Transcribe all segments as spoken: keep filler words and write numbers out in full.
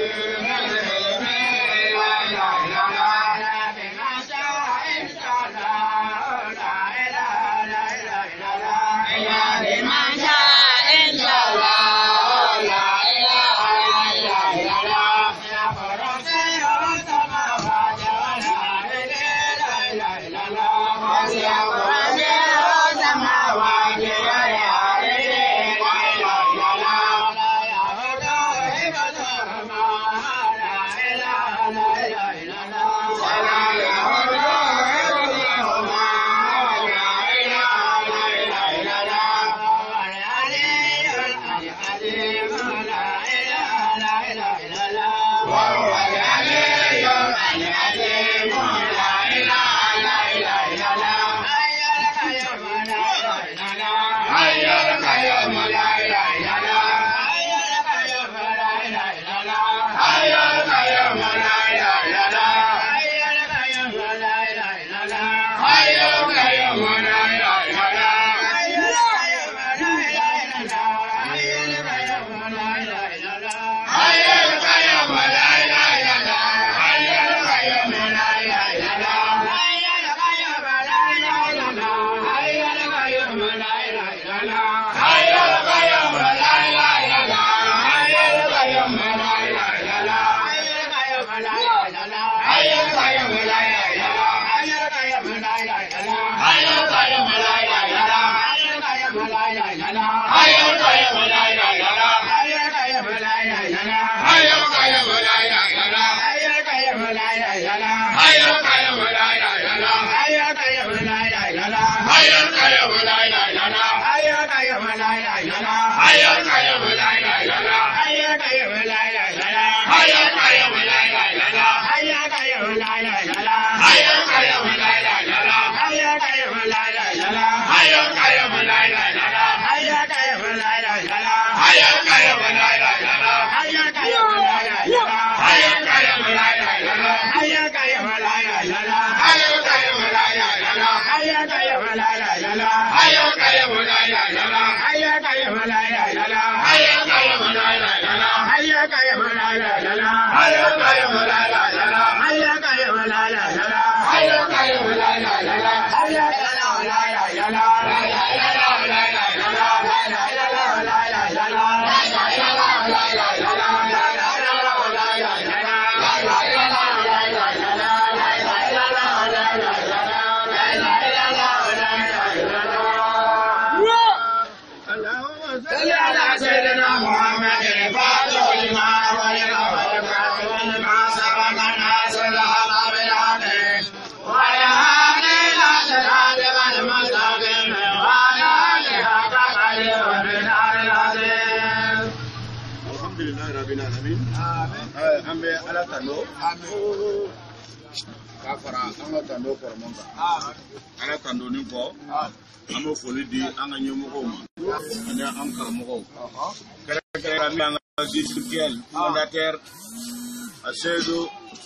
Asedu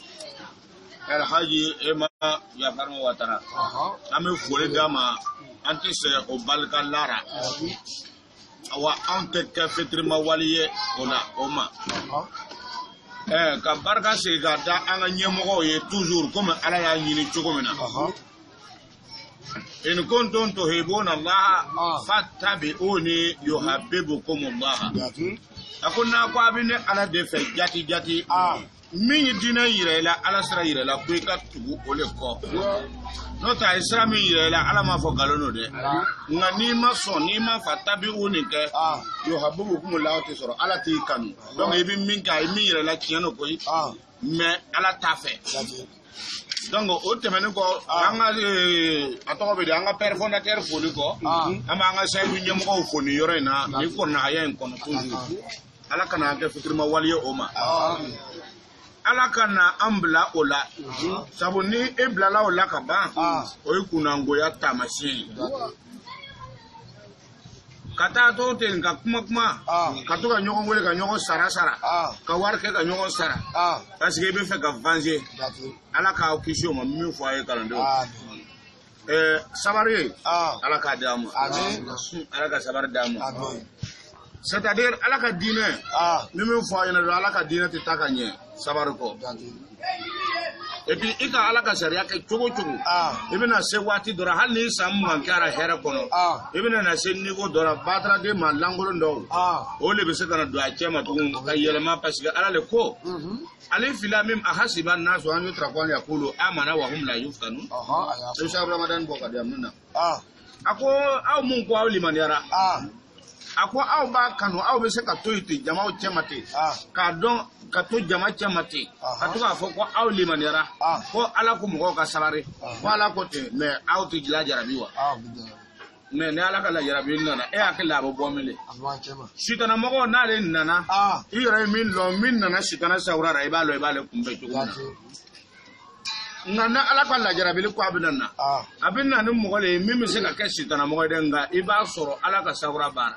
El Haji Ema Yafarmo Watara. Ame fole dama antise o balka lara. Awa ante ka fitri mawaliye ona oma. Eh ka barka se ga da anga nyemo ye toujours comme ala ya nyini chogomena. In kuntum tuhibuna Allah fattabi'uni yuhibbukum Allah. Akuna kwa bine ala defe jati jati. Min dina yirela ala sira yirela ko ka tugu ole ko no ta isra min yirela ala ma fo galono de nga ni ma so ni ma fatabi unike yo habubu kum la te soro ala ti kanu donc ibi min ka min yirela kiano ko me ala ta fe donc o temene ko anga atoko be anga père fondateur foni ko ama anga saydu nyem ko foni yore na ni ko na ayen ko toujours ala kana ke fikrima waliyo oma ala kana ambla ola sabu ni ebla la ola ka ban o ikuna ngoya tamasi kata to ten ka kuma kuma ka to ka nyogo wele ka nyogo sara sara ka war ke ka nyogo sara parce que be fe ka venger ala ka o kisho ma mi fo ay kalando eh sabari ala ka damu amin ala ka sabar damu c'est-à-dire ala ka diinɛ ni min fɔ a ɲɛna dɔrɔn ala ka diinɛ tɛ taa ka ɲɛ sabari kɔ et puis i ka ala ka sariya kɛ cogo cogo i bɛna se waati dɔ la hali ni san mugan kɛra hɛrɛ kɔnɔ i bɛna na se niveau dɔ la bataraden ma lankolon dɔw o de bɛ se ka na don a cɛ ma tugun ka yɛlɛma parce que ala le ko ale fila min a hasiba nasu an yutrakun yaqulu amana wa hum la yuftanu insha Ramadan bɔ ka di amina a ko aw mun ko aw limaniyara a ko aw b'a kanu aw bɛ se ka to yen ten jamaw cɛ ma ten k'a dɔn ka to jama cɛ ma ten ka to k'a fɔ ko aw limaniyara ko ala ko mɔgɔw ka sabari ko ala ko ten mais aw tɛ lajarabi wa mais ni ala ka lajarabi nana e hakili la a bɛ bɔ min de sitana mɔgɔw n'ale nana i yɛrɛ ye min dɔn min nana sitana sawura la i b'a dɔn i b'ale kunbɛn cogo min na nka ni ala ka lajarabili ko a bɛ na a bɛ na ni mɔgɔ de ye min bɛ se ka kɛ sitana mɔgɔ ye dɛ nka i b'a sɔrɔ ala ka sawura baara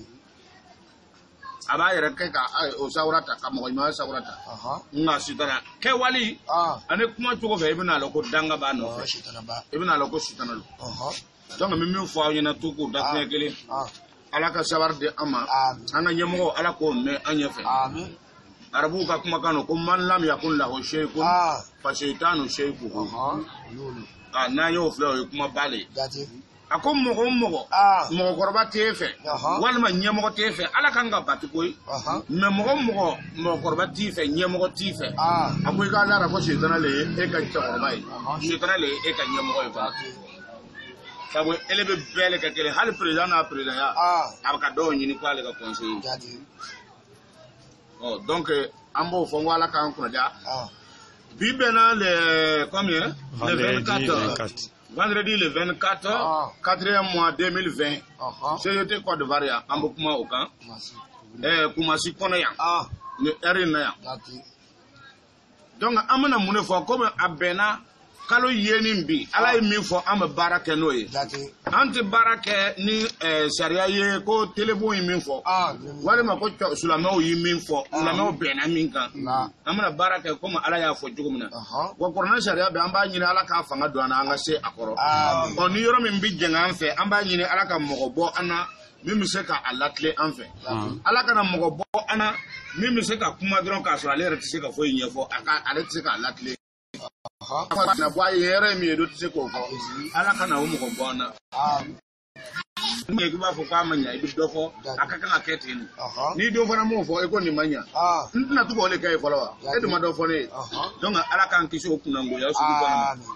a b'a yɛrɛ kɛ ka o sawura ta ka mɔgɔ ɲuman sawura ta nka sitana kɛwali ani kuma cogo fɛ i bɛna a lɔn ko danga b'a nɔfɛ i bɛna a lɔn ko sitana don donc n bɛ min fɔ aw ɲɛna to k'o da fiɲɛ kelen ala ka sabari di an ma an ka ɲɛmɔgɔ ala k'o mɛn an ɲɛfɛ arabuw ka kumakan don ko man lam yakun lahu shay'un fa shaytanu shay'uhu n'an y'o filɛ o ye kuma ba le ye a ko mɔgɔ o mɔgɔ mɔgɔkɔrɔba t'e fɛ walima ɲɛmɔgɔ t'e fɛ ala kan ka bati koyi mais mɔgɔ o mɔgɔ mɔgɔkɔrɔba t'i fɛ ɲɛmɔgɔ t'i fɛ a ko i k'a lara ko sitana le ye e ka cɛkɔrɔba ye sitana le ye e ka ɲɛmɔgɔ ye fana sabu ele bɛ bɛɛ le ka kelen hali président n'a président ya a bɛ ka dɔw ɲini ko ale ka conseiller oh donc an b'o fɔ n ko ala k'an kunadiya bi bɛnna le combien le vingt-quatre vendredi le vingt-quatre quatrième mois deux mille vingt C G T Côte d'Ivoire yan an bɛ kuma o kan ɛɛ Kumasi kɔnɔ yan ni heure in na yan donc an bɛna mun de fɔ komi a bɛnna kalo yeni bi ala ye min fɔ an bɛ baara kɛ n'o ye an tɛ baara kɛ ni sariya ye ko telefon ye min fɔ walima ko silamɛw ye min fɔ silamɛw bɛnna min kan an bɛna baara kɛ komi ala y'a fɔ cogo min na wa kuranɛ sariya bɛ an b'a ɲini ala k'a fanga don an na an ka se a kɔrɔ ɔ ni yɔrɔ min bɛ jɛngɛ an fɛ an b'a ɲini ala ka mɔgɔ bɔ an na min bɛ se ka a latilen an fɛ ala kana mɔgɔ bɔ an na min bɛ se ka kuma dɔrɔn k'a sɔrɔ ale yɛrɛ tɛ se ka foyi ɲɛfɔ ale tɛ se k'a latilen na bɔ a ye yɛrɛ min ye do tɛ se k'o fɔ ala ka na o mɔgɔ bɔ an na i b'a fɔ k'a ma ɲɛ i bɛ dɔ fɔ a ka kan ka kɛ ten n'i don fana m'o fɔ i ko nin ma ɲɛ n tɛna to k'o le kɛ ye fɔlɔ wa e dun ma dɔ fɔ ne ye donc ala k'an kisi o kunnangoya sugu kɔnɔ n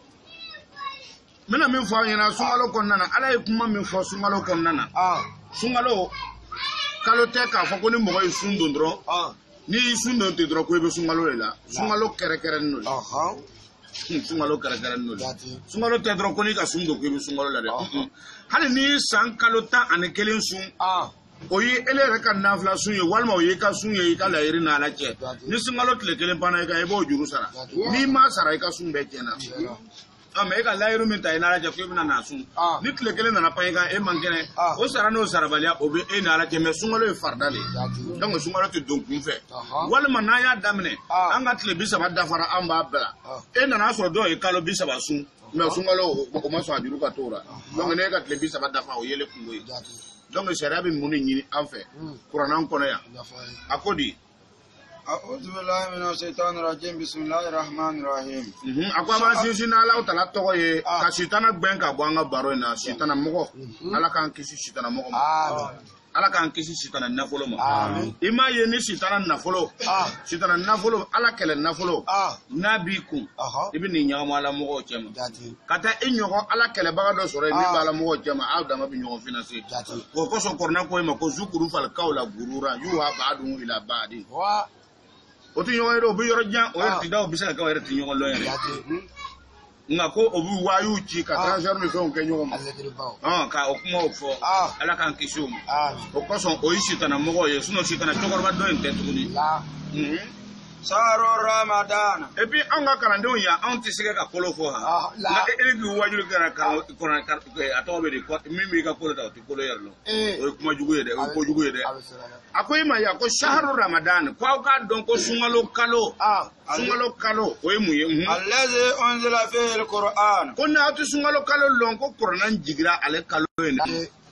bɛna min fɔ aw ɲɛna sunkalo kɔnɔna na ala ye kuma min fɔ sunkalo kɔnɔna na sunkalo kalo tɛ k'a fɔ ko ni mɔgɔ ye sun don dɔrɔn n'i y'i sun don ten dɔrɔn ko i bɛ sunkalo de la sunkalo kɛrɛkɛrɛnnen don sunkalo kɛrɛkɛrɛnnen don sunkalo tɛ dɔrɔn ko n'i ka sun don ko i bɛ sunkalo la dɛ hali n'i ye san kalo tan ani kelen sun o ye ele yɛrɛ ka nafila sun ye walima o ye i ka sun ye i ka laɲini n'ala cɛ ni sunkalo tile kelen panna i kan i b'o juru sara n'i m'a sara i ka sun bɛɛ tiɲɛna mais e ka layiru min ta i n'ala cɛ ko i bɛna n'a sun ni tile kelen nana pan i kan e man kɛnɛ o sara n'o sarabaliya o bɛ e n'ala cɛ mais sunkalo ye farida de ye donc sunkalo tɛ don kun fɛ walima n'an y'a daminɛ an ka tile bi saba dafara an b'a bɛɛ la e nana sɔrɔ dɔw ye kalo bi saba sun mais sunkalo o ma sɔn a juru ka t'o la donc ne ka tile bi saba dafa o yele kungo ye donc sariya bɛ mun de ɲini an fɛ kuranɛ kɔnɔ yan a ko di أعوذ بالله من الشيطان الرجيم بسم الله الرحمن الرحيم ako an b'an sinsin n'Ala tala tɔgɔ ye ka sitana gbɛn ka bɔ an ka baro in na sitana mɔgɔ ala k'an kisi sitana mɔgɔ ma ala k'an kisi sitana nafolo ma i m'a ye ni sitana nafolo sitana nafolo ala kɛlɛ nafolo n'a b'i kun i bɛ nin ɲagami ala mɔgɔw cɛ ma ka taa i ɲɔgɔn ala kɛlɛbaga dɔ sɔrɔ yen min b'a la mɔgɔw cɛ ma aw dama bɛ ɲɔgɔn finance o kosɔn kɔrɔna ko ma ko zukuru falikaw la gurura yuha ba'dun ila ba'din o tɛ ɲɔgɔn ye dɛ o bɛ yɔrɔ jan o yɛrɛ tɛ da o bɛ se ka kɛ o yɛrɛ tɛ ɲɔgɔn lɔn yɛrɛ nka ko o bɛ waayuw ci ka transfert ni fɛnw kɛ ɲɔgɔn ma ka o kumaw fɔ ala k'an kisi o ma o kosɔn o ye sitana mɔgɔw ye sinon sitana cɛkɔrɔba dɔ in tɛ tuguni. Sahru Ramadan. Et puis an ka kalandenw yan anw tɛ se ka kolo fɔ ha nka e k'i wajulu kɛra kɔrɔ a tɔgɔ bɛ di min b'i ka kolo ta o tɛ kolo yɛrɛ lɔ o ye kuma jugu ye dɛ o ye ko jugu ye dɛ a ko i ma yan ko sahru Ramadan ko aw k'a dɔn ko sunkalo kalo sunkalo kalo o ye mun ye. Allazi unzila fihi al-Qur'an. ko n'aw tɛ sunkalo kalo lɔn ko kuranɛ jigira ale kalo in na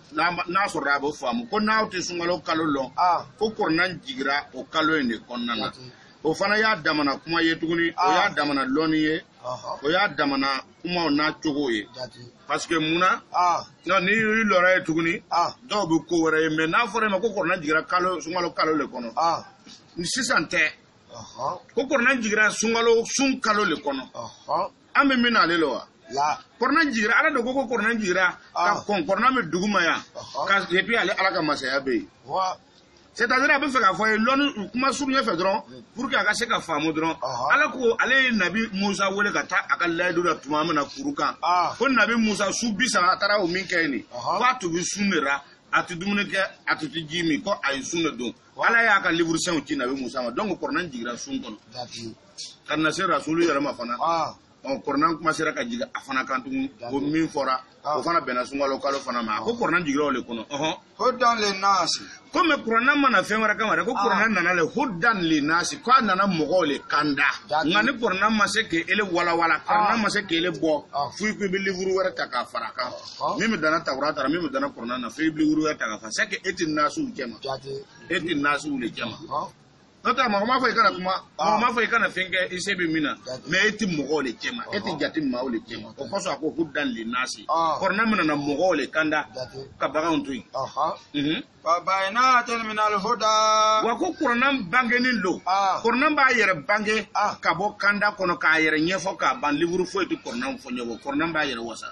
n'a sɔrɔ a b'o faamu ko n'aw tɛ sunkalo kalo lɔn ko kɔrɔnan jigira o kalo in de kɔnɔna na o fana y'a damana kuma ye tuguni o y'a damana lɔnni ye o y'a damana kumaw n'a cogo ye parce que munna ni y'i lɔra ye tuguni dɔw bɛ ko wɛrɛ ye mais n'a fɔra e ma ko kɔrɔnan jigira kalo sunkalo kalo le kɔnɔ ni sisan tɛ ko kɔrɔnan jigira sunkalo sun kalo le kɔnɔ an bɛ min n'ale la wa kɔrɔnan jigira ala de ko ko kɔrɔnan jigira ka kɔn kɔrɔnan bɛ dugu ma yan ka et puis ale ala ka masaya bɛ yen c'est-à-dire a bɛ fɛ k'a fɔ ye lɔnni kuma surunya fɛ dɔrɔn pour que a ka se ka faamu dɔrɔn ala ko ale ye nabi musa wele ka taa a ka layidu la tuma min na furu kan ko nabi musa su bi saba a taara o min kɛ yen de ko a tun bɛ sun de ra a tɛ dumuni kɛ a tun tɛ ji min ko a ye sun de don ala y'a ka livrisiɲɛw ci nabi musa ma donc kɔrɔnan jigira sun kɔnɔ ka na se rasulu yɛrɛ ma fana ɔ kɔrɔnan kuma sera ka jigin a fana kan tugun o min fɔra o fana bɛnna sunkalo kalo fana ma ko kɔrɔnan jigira o le kɔnɔ hudan linnaasi ko mais kɔrɔnan mana fɛn wɛrɛ kama dɛ ko kɔrɔnan nana le hudan linnaasi ko a nana mɔgɔw le kanda nka ni kɔrɔnan ma se k'ele walawala kɔrɔnan ma se k'ele bɔ fo i ko i bɛ livre wɛrɛ ta k'a fara kan min bɛ dana tawurata la min bɛ dana kɔrɔnan na fo i bɛ livre wɛrɛ ta k'a fara c'est que e tɛ naasiw cɛ ma e tɛ naasiw le cɛ ma n'o tɛ mɔgɔ m'a fɔ i kana kuma mɔgɔ m'a fɔ i kana fɛn kɛ i se bɛ min na mais e tɛ mɔgɔw le cɛ ma e tɛ jate maaw le cɛ ma o kɔsɔn a ko hudan linnaasi kɔrɔnan min nana mɔgɔw le kanda ka baganw to yen fabayinatin minal huda wa ko kɔrɔnan bangenin don kɔrɔnan b'a yɛrɛ bange ka bɔ kanda kɔnɔ k'a yɛrɛ ɲɛfɔ k'a ban livre foyi tɛ kɔrɔnan fɔ ɲɛfɔ kɔrɔnan b'a yɛrɛ wasa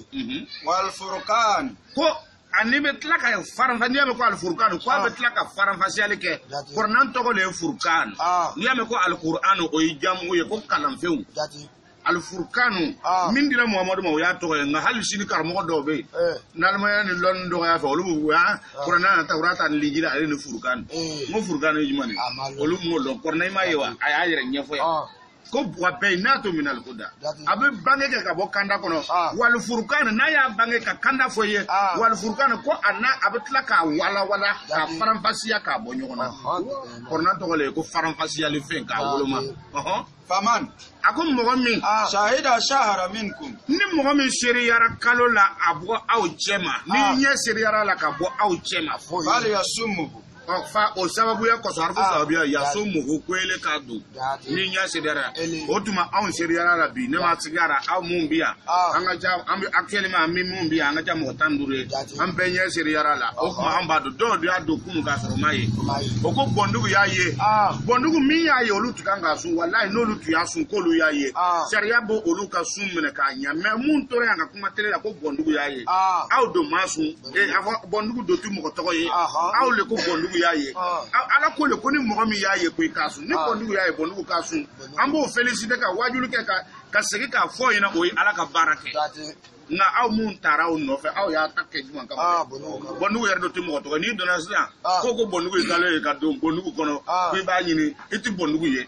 wal furqan ko ani bɛ tila ka faranfa n'i y'a mɛn ko alifurukanu ko a bɛ tila ka faranfasiyali kɛ kɔrɔnan tɔgɔ le ye furukanu n'i y'a mɛn ko alikur'anu o ye jamu ye ko kalanfɛnw alifurukanu min dira muhamadu ma o y'a tɔgɔ ye nka hali sini karamɔgɔ dɔw bɛ yen n'alimaya ni lɔnni dɔgɔya fɛ olu b'u ya kɔrɔnan na tawurata ni lijira ale ni furukanu n ko furukanu ye jumɛn ye olu m'o dɔn kɔrɔnan i m'a ye wa a y'a yɛrɛ ɲɛfɔ yan ko wa bɛɛ n'a to minali ko da a bɛ bange kɛ ka bɔ kanda kɔnɔ walifurukan n'a y'a bange ka kanda fɔ ye walifurukan ko a n'a a bɛ tila k'a wala wala ka faranfasiya k'a bɔ ɲɔgɔn na kɔrɔnan tɔgɔ le ye ko faranfasiyali fɛn k'a woloma faman a ko mɔgɔ min shahida shahara minkum ni mɔgɔ min seriyara kalo la a bɔ aw cɛ ma ni ɲɛ seriyara la ka bɔ aw cɛ ma fal yasumuhu fa o sababuya kɔsɔn arafu sababuya yaso mɔgɔ koele k'a don ni ɲɛ seriyara o tuma anw seriyara la bi ne ma sigara aw mun bi yan an ka ca an bɛ actuellement an bɛ mun bi yan an ka ca mɔgɔ tan ni duuru ye an bɛɛ ɲɛ seriyara la o tuma an b'a dɔn dɔw de y'a don kunu k'a sɔrɔ ma ye o ko bɔndugu y'a ye bɔndugu min y'a ye olu tun kan k'a sun walayi n'olu tun y'a sun k'olu y'a ye sariya b'o olu ka sun minɛ k'a ɲɛ mais mun tora yan ka kuma tele la ko bɔndugu y'a ye aw don ma sun a fɔ bɔndugu don ti mɔgɔ tɔgɔ ye aw le ko bɔndugu y'a ye ala ko le ko ni mɔgɔ min y'a ye ko i k'a sun ni bɔndugu y'a ye bɔndugu k'a sun an b'o féliciter ka wajulu kɛ ka ka segin k'a fɔ ɲɛna o ye ala ka baara kɛ nka aw mun taara aw nɔfɛ aw y'a ta kɛ jumɛn kama bɔndugu yɛrɛ dɔ tɛ mɔgɔ tɔgɔ n'i donna sisan ko ko bɔndugu ye kalo ye ka don bɔndugu kɔnɔ ko i b'a ɲini i tɛ bɔndugu ye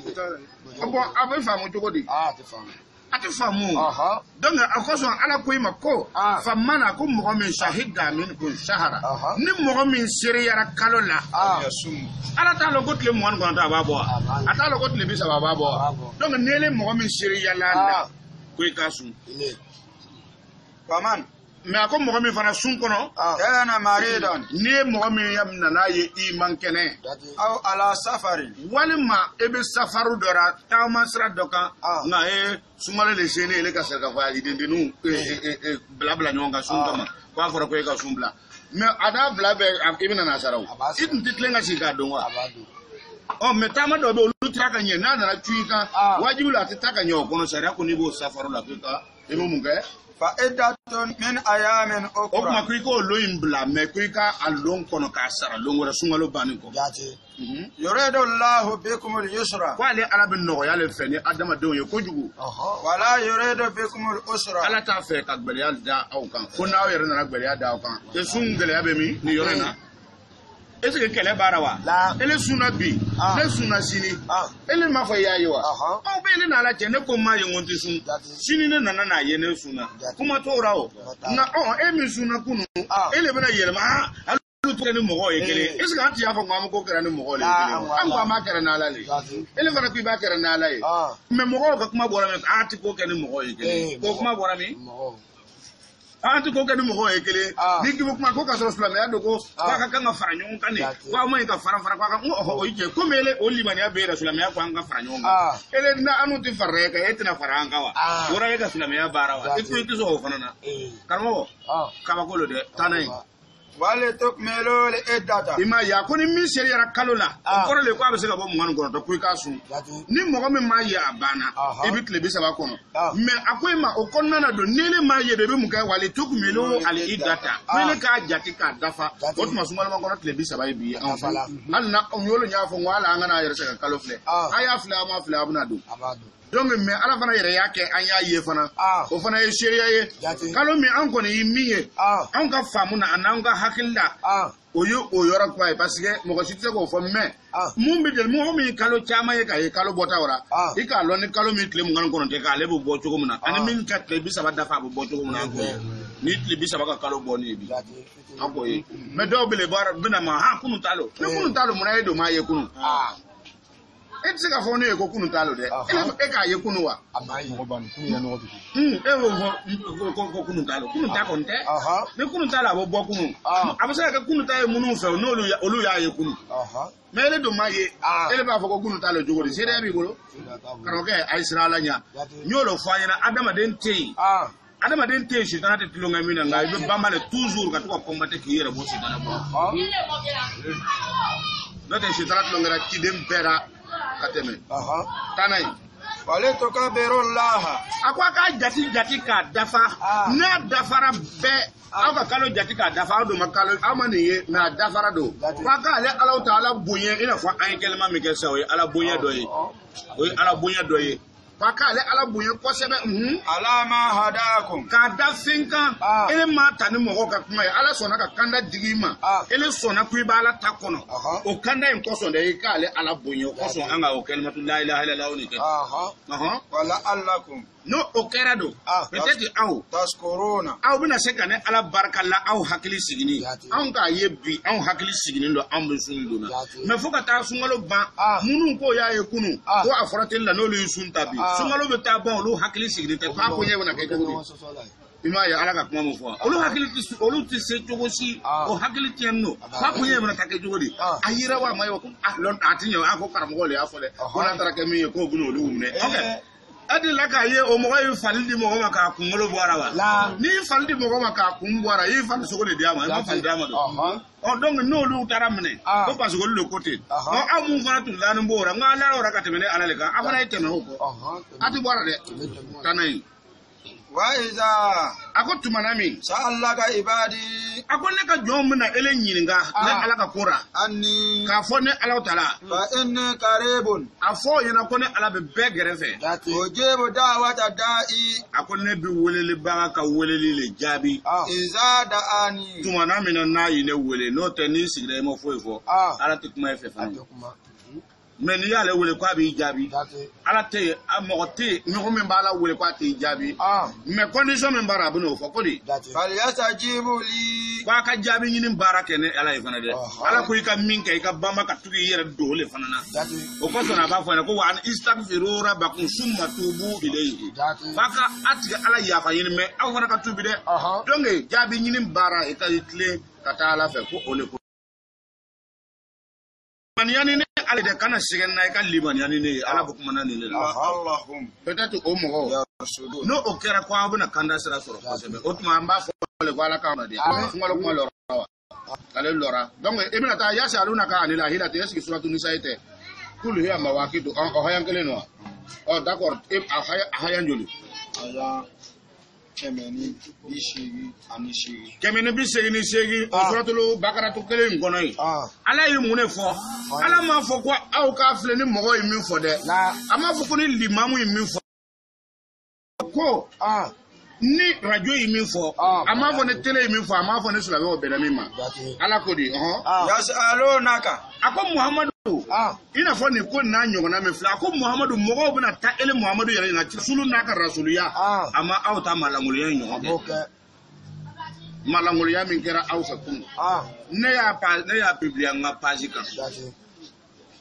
bɔn a bɛ faamu cogo di a tɛ faamu donc a kosɔn ala ko i ma ko famana ko mɔgɔ min shahida minkum shahara ni mɔgɔ min seriyara kalo la ala t'a lɔn ko tile mugan ni kɔnɔntɔn a b'a bɔ wa a t'a lɔn ko tile bi saba a b'a bɔ wa donc n'i ye mɔgɔ min seriyala la ko i k'a sun faman mais a ko mɔgɔ min fana sun kɔnɔ kana maridan n'i ye mɔgɔ min nana ye i man kɛnɛ aw ala safari walima e bɛ safaru dɔ la taama sira dɔ kan nka e sunkalo le se ne ele ka se ka fɔ a dendenninw bila bila ɲɔgɔn kan sun kama k'a fɔra ko e ka sun bila mais a n'a bila bɛɛ i bɛ nana sara o i tun tɛ tilen ka sigi k'a dɔn wa ɔ mais taama dɔ bɛ yen olu tira ka ɲɛ n'a nana cu i kan wajibi la a tɛ taa ka ɲɛ o kɔnɔ sariya ko n'i b'o safaru la k'i ka i bɛ mun kɛ fa iddatun min ayamin ukra o kuma ko i k'o lo in bila mais ko i ka a lon kɔnɔ k'a sara lon wɛrɛ sunkalo bannen kɔ yuridu Allahu bikum al-yusra ko ale ala bɛ nɔgɔya le fɛ ni adamadenw ye kojugu wala yuridu bikum al-usra ala t'a fɛ ka gɛlɛya da aw kan fo n'aw yɛrɛ nana gɛlɛya da aw kan e sun gɛlɛya bɛ min nin yɔrɔ in na est ce que kɛlɛ baara wa ele sunna bi ne sunna sini ele m'a fɔ i y'a ye wa aw bɛ ele n'ala cɛ ne ko maa ye n ko n tɛ sun sini ne nana n'a ye ne sunna kuma t'o la o nka ɔ e min sunna kunun ele bɛna yɛlɛma aa olu tɛ ni mɔgɔw ye kelen est ce que an tɛ y'a fɔ ko an ko kɛra ni mɔgɔw le ye kelen an ko an b'a kɛra n'ala le ele fana ko i b'a kɛra n'ala ye mais mɔgɔw ka kuma bɔra min a ti ko kɛ ni mɔgɔw ye kelen ko kuma bɔra min antu ko kani mo e kele ni ki kuma ko ka so silamɛya do ko ka ka kan ka fara ɲɔgɔn kan ne ko ma ka fara fara ka ko o je ko mele o limani ya be silamɛya ko an ka fara ɲɔgɔn kan ele na anu ti fara ka e tina fara an ka wa wora e ka silamɛya baara wa e ko ti so o fana na karamo ka ba ko lo de tanai wale tukmelo le edata ima ya ko ni min seri yara kalo la ko le ko a be se ka bɔ mugan kɔnɔ to ko ka sun ni mɔgɔ min ma ye a bana e bi tile bi saba kɔnɔ mais a ko ma o kɔnɔna na don ni le ma ye de be mun kɛ wale tukmelo ale idata ko le ka jati ka dafa o tuma sungal ma kɔnɔ tile bi saba bi an fala hal na o yolo nya fɔ wala an kana yɛrɛ se ka kalo filɛ a y'a filɛ a ma filɛ a bɛna don donc mais ala fana yɛrɛ y'a kɛ an y'a ye fana o fana ye seeriya ye kalo min an kɔni ye min ye an ka faamu na an'an ka hakili la o ye o yɔrɔ kuma ye parce que mɔgɔ si tɛ se k'o fɔ mais mun bɛ jɛn mɔgɔ min ye kalo caman ye k'a ye kalo bɔta o la i k'a lɔn ni kalo min tile mugan kɔnɔ tɛ k'ale bɛ bɔ cogo min na ani min ka tile bi saba dafa a bɛ bɔ cogo min na an k'o ye ni tile bi saba ka kalo bɔ ne ye bi an k'o ye mais dɔw bɛ bɛna ma han kunun t'a lo ni kunun t'a lo munna e don m'a ye kunun e tɛ se ka fɔ ne ye ko kunun t'a lo dɛ e k'a ye kunun wa e y'o fɔ ko kunun t'a lo kunun ta kɔni tɛ ni kunun t'a la a bɛ bɔ kunun a bɛ se ka kɛ kunun ta ye minnu fɛ n'olu olu y'a ye kunun mais ele don m'a ye ele b'a fɔ ko kunun t'a lo cogo di seereya b'i bolo karamɔgɔkɛ a ye sira ala ɲɛ n y'o de fɔ a ɲɛna adamaden tɛ yen adamaden tɛ yen sitana tɛ tulonkɛ min na nka i bɛ banba de toujours ka to ka kɔnbatɛ k'i yɛrɛ bɔ sitana bɔ n'o tɛ sitana tulonkɛra ciden bɛɛ la ka tɛmɛ tanna ye wale to ka bero laha a ko a k'a jati jati k'a dafa n'a dafara bɛɛ aw ka kalo jati k'a dafa aw don ma kalo aw ma nin ye mais a dafara don ko a k'ale alaw ta ala bonya i n'a fɔ an ye kɛlɛma min kɛ sisan o ye ala bonya dɔ ye o ye ala bonya dɔ ye ko a k'ale ala bonya kosɛbɛ ala ma hadakum k'a da fɛn kan ele ma ta ni mɔgɔ ka kuma ye ala sɔnna ka kanda digi i ma ele sɔnna ko i b'ala ta kɔnɔ o kanda in kosɔn dɛ i k'ale ala bonya o kosɔn an ka o kɛlɛmatu la ilaha illallah ni kɛ wala allakum no o kɛra don peut-être aw taskuruna aw bɛna se ka ne ala barika la aw hakili sigini anw k'a ye bi anw hakili siginin don anw bɛ sun donna mais fo ka taa sunkalo ban minnu ko y'a ye kunun ko a fɔra teli la n'olu ye sun ta bi sunkalo bɛ taa ban olu hakili siginin tɛ k'a ko ɲɛ bɛna kɛ cogo di i m'a ye ala ka kuma min fɔ olu hakili tɛ olu tɛ se cogo si o hakili tiɲɛni don k'a ko ɲɛ bɛna taa kɛ cogo di a yira wa a ma ye ko a lɔn a tɛ ɲɛ a ko karamɔgɔ de y'a fɔ dɛ ko n'a taara kɛ min ye k'o bɛna olu minɛ ok adi la k'a ye o mɔgɔ ye fali di mɔgɔ ma k'a kunkolo bɔ a la n'i fali di mɔgɔ ma k'a kun bɔ a i fali sogo de di a ma i ma fali d'a ma don ɔ donc n'olu taara minɛ ko parce que olu de ko ten ɔ aw mun fana tun lannen b'o la n ka ala yɔrɔ ka tɛmɛ ne ala de kan a fana ye tɛmɛ o kɔ a ti bɔ a la dɛ taa n'a ye wa iza a ko tumana min sa'alaka ibadi a ko ne ka jɔnw bɛna ele ɲininka ne ala ka ko ra anni k'a fɔ ne ala tala fa inni qaribun a fɔ o ɲɛna ko ne ala bɛ bɛɛ gɛrɛfɛ ujibu da'wata da'i a ko ne bɛ welelibaga ka weleli le jaabi iza da'ani tumana min na n'a ye ne wele n'o tɛ n'i sigira i ma foyi fɔ ala tɛ kuma e fɛ fana mais n'i y'ale wele k'a b'i jaabi ala tɛ yen mɔgɔ tɛ yen ɲɔgɔn min b'a la wele k'a t'i jaabi mais condition min b'a la a bɛ n'o fɔ ko de falyastajibu li ko a ka jaabi ɲini baara kɛ ne ala ye fana dɛ ala ko i ka min kɛ i ka banba ka tugu i yɛrɛ don o le fana na o kosɔn a b'a fɔ ɲɛna ko wa an istaghfiru rabbakum summa tubu ilayhi f'a ka a tigɛ ala yafa ɲini mais aw fana ka tubi dɛ donc jaabi ɲini baara i ka i tilen ka taa ala fɛ ko o le ko maniyani ne ale de kana sɛgɛn na i ka limaniyani ne ye ala bɛ kuma na nin de la peut-être o mɔgɔ n'o o kɛra ko aw bɛna kanda sira sɔrɔ kosɛbɛ o tuma an b'a fɔ le ko ala k'an ma di sunkalo kuma lɔra wa ale lɔra donc i bɛna taa yasi aluna ka ani la hila tɛ est-ce que suratu nisa ye tɛ kulu hiya mawaqitu o hayan kelen don wa ɔ d'accord a hayan joli kɛmɛ ni bi seegin ani seegin kɛmɛ ni bi seegin ni seegin o suratulu bakaratu kelen in kɔnɔ ye ala ye mun de fɔ ala m'a fɔ ko aw k'a filɛ ni mɔgɔ ye min fɔ dɛ a m'a fɔ ko ni limamu ye min fɔ ko ni radio ye min fɔ a m'a fɔ ni télé ye min fɔ a m'a fɔ ni silamɛw bɛnna min ma ala ko di yasalunaka a ko muhamadu i n'a fɔ nin ko n'a ɲɔgɔnna min filɛ a ko muhamadu mɔgɔw bɛna taa ele muhamadu yɛrɛ ɲininka sulu n'a ka rasuliya a ma aw ta malangoloya ɲɔgɔn kɛ malangoloya min kɛra aw fɛ kunun ne y'a ne y'a publier n ka page kan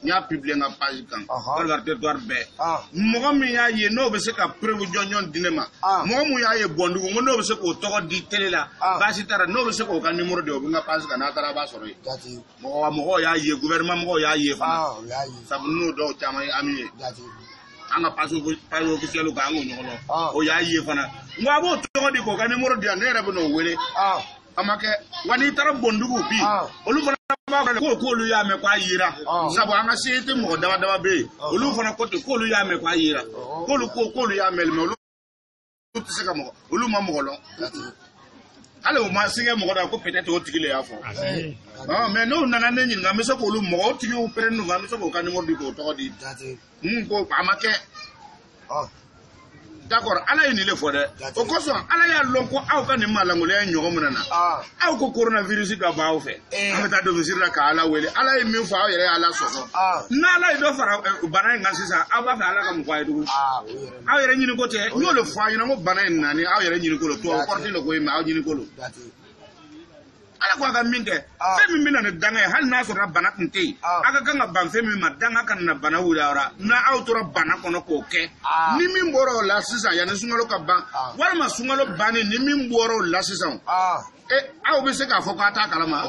nya publier nga page kan wala territoire be mo mi ya ye no be se ka preuve jonyon dinema mo mu ya ye bondu ngo no be se ko to di tele la ba si tara no be se ko ka numéro de nga page kan atara ba soro mo wa mo ya ye gouvernement mo ya ye fa sabu no do chama ami anga paso paso officiel ga ngo nyolo o ya ye fana ngwa bo to di ko ka numéro de ne rabu no wele amake wani tara bondugu bi olu fana ba ko ko lu ya me kwa yira sabu anga sete mo dawa dawa be olu fana ko ko lu ya me kwa yira ko lu ko ko lu ya me me olu tseka mo olu ma mo lo ale o ma singe mo da ko peut-être o tigile ya fo ah mais no nana nenyi nga me so ko lu mo o tigi o pere no nga me so ko ka ni mo di ko to di mm ko amake ah d'accord ala ni le fo de o ko so ala ya lon ko aw ka ni malango le nyogo munana aw ko coronavirus ga baaw fe amata do visira ka ala wele ala e mi fo aw yere ala so na ala do fara bana nga sisa aw ba fa ala ka mu kwa edu aw yere nyini ko te no le fo ayina mo bana nani aw yere nyini ko lo to ko ti lo ko ma aw nyini ko lo ala ko ga minge femi mina ne danga hal na so na bana kunte aga kanga ban femi ma danga kan na bana wura na autora bana kono ko ke ni min boro la sisa ya ne sungalo ka ban wala ma sungalo bani ni min boro la sisa e aw be se ka fo ka ta kalama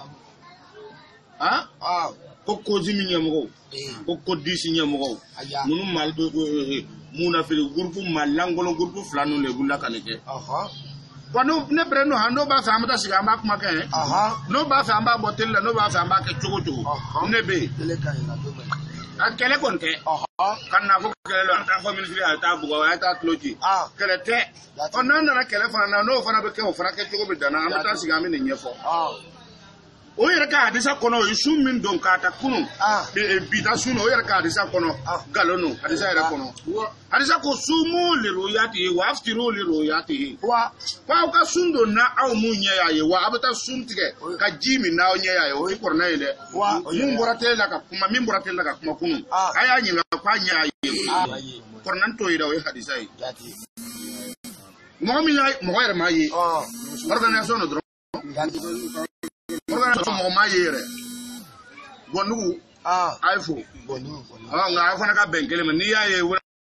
ha ko ko jimi nyamo ko ko disi nyamo munu mal do muna fi groupe malangolo groupe flanu le bunda kanike aha wano ne breno hando ba fa amata siga ma kuma kan aha no ba fa amba botel la no ba fa amba ke chogo chogo ne be tele kan na do ba an kele kon ke aha kan na ko kele lo anta ko ministry ata bugo wa ata cloji kele te onan na kele fa na no fa na be ke o fa ke chogo be dana amata siga mi ne nyefo ah o yere ka hadisa kono isu min don ka ta kunu be bita suno o yere ka hadisa kono galono hadisa yere kono hadisa ko sumu le royati wa aftiru le royati wa wa ka sundo na aw mu nya ya ye wa abata suntige ka jimi na o nya ya ye o ikorna ile wa mun borate la ka kuma min borate la ka kuma kunu aya nyinga kwa nya ye kornan to ida o hadisa yi mo mi ya mo yere ma ye organisation no dro organisation mo ma yere bonu ah aifo bonu ah nga aifo na ka benkele me ni ya ye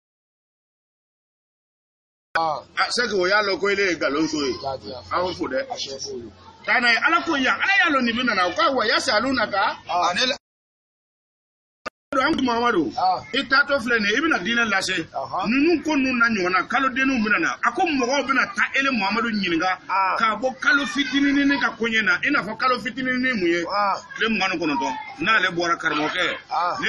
ah se ko ya lo ko ile galonso e awo fo de tana ala ko ya ala ya lo ni bina na kwa wa ya saluna ka anel do Muhammadu itato flene ibina dina lase nunu ko nunu na nyona kalo denu binana ako mogo bina ta ele Muhammadu nyinga ka bo kalo fitini ni ka konyena ina fo kalo fitini ni muye le mngano kono to na le bora karmo ke